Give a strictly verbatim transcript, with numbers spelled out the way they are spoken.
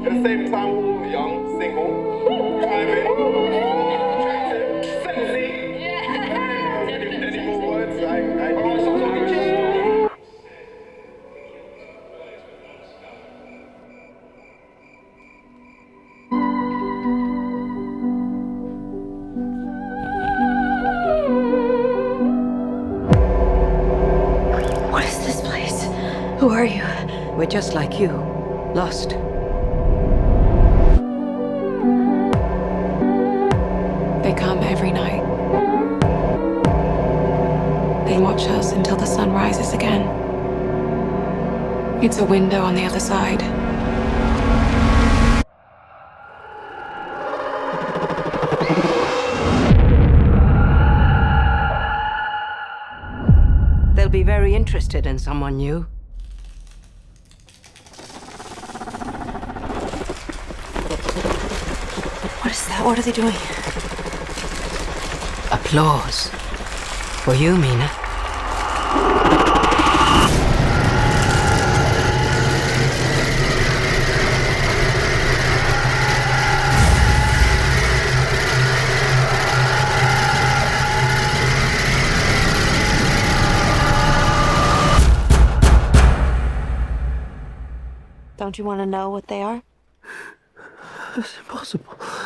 At the same time, we're all young, single, you know what I mean? Attractive, sexy. Yeah. Any, any more words? I, I need some. What is this place? Who are you? We're just like you. Lost. They come every night. They watch us until the sun rises again. It's a window on the other side. They'll be very interested in someone new. What is that? What are they doing? Applause. For you, Mina. Don't you want to know what they are? That's impossible.